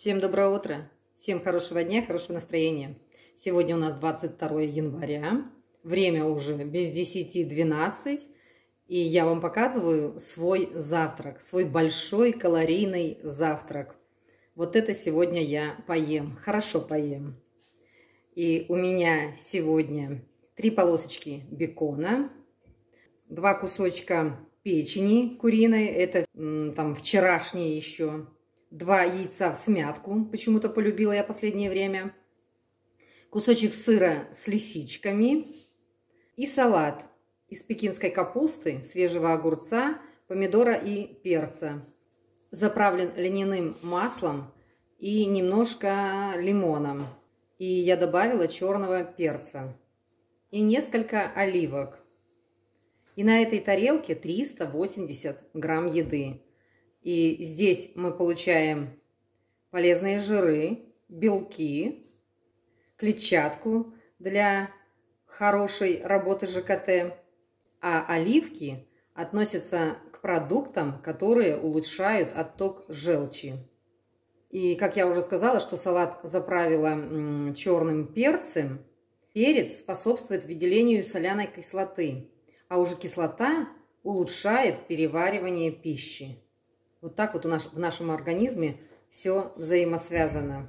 Всем доброе утро, всем хорошего дня, хорошего настроения. Сегодня у нас 22 января, время уже без 10:12, и я вам показываю свой завтрак, свой большой калорийный завтрак. Вот это сегодня я поем, хорошо поем. И у меня сегодня 3 полосочки бекона, 2 кусочка печени куриной, это там вчерашние еще. 2 яйца в смятку, почему-то полюбила я последнее время. Кусочек сыра с лисичками. И салат из пекинской капусты, свежего огурца, помидора и перца. Заправлен льняным маслом и немножко лимоном. И я добавила черного перца. И несколько оливок. И на этой тарелке 380 грамм еды. И здесь мы получаем полезные жиры, белки, клетчатку для хорошей работы ЖКТ. А оливки относятся к продуктам, которые улучшают отток желчи. И, как я уже сказала, что салат заправила черным перцем, перец способствует выделению соляной кислоты, а уже кислота улучшает переваривание пищи. Вот так вот в нашем организме все взаимосвязано.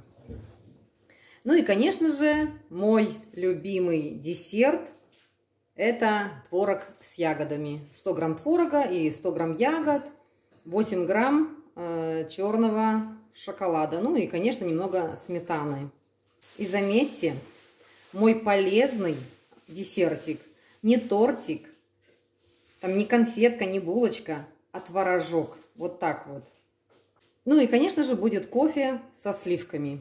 Ну и, конечно же, мой любимый десерт – это творог с ягодами. 100 грамм творога и 100 грамм ягод, 8 грамм черного шоколада. Ну и, конечно, немного сметаны. И заметьте, мой полезный десертик, не тортик, там не конфетка, не булочка, а творожок. Вот так вот. Ну и, конечно же, будет кофе со сливками.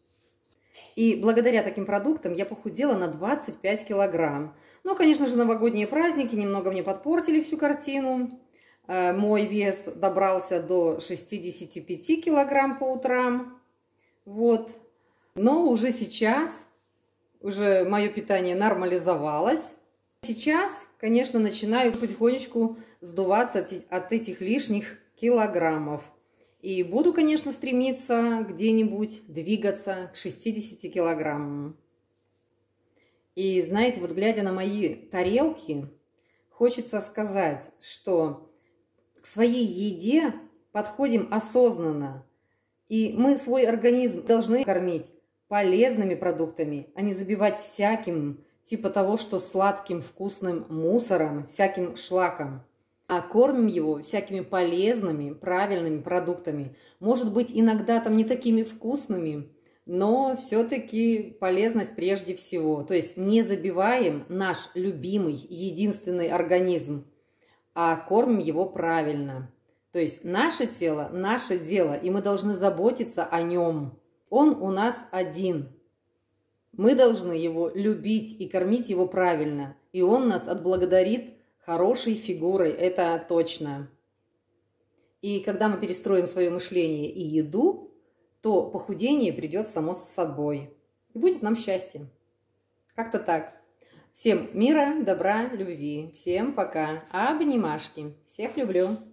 И благодаря таким продуктам я похудела на 25 килограмм. Но, конечно же, новогодние праздники немного мне подпортили всю картину. Мой вес добрался до 65 килограмм по утрам. Вот. Но уже сейчас, уже мое питание нормализовалось. Сейчас, конечно, начинаю потихонечку сдуваться от этих лишних килограммов. И буду, конечно, стремиться где-нибудь двигаться к 60 килограммам. И знаете, вот глядя на мои тарелки, хочется сказать, что к своей еде подходим осознанно. И мы свой организм должны кормить полезными продуктами, а не забивать всяким, типа того, что сладким вкусным мусором, всяким шлаком. А кормим его всякими полезными, правильными продуктами. Может быть, иногда там не такими вкусными, но все-таки полезность прежде всего. То есть не забиваем наш любимый, единственный организм, а кормим его правильно. То есть наше тело, наше дело, и мы должны заботиться о нем. Он у нас один. Мы должны его любить и кормить его правильно. И он нас отблагодарит хорошей фигурой, это точно. И когда мы перестроим свое мышление и еду, то похудение придет само с собой. И будет нам счастье. Как-то так. Всем мира, добра, любви. Всем пока. Обнимашки. Всех люблю.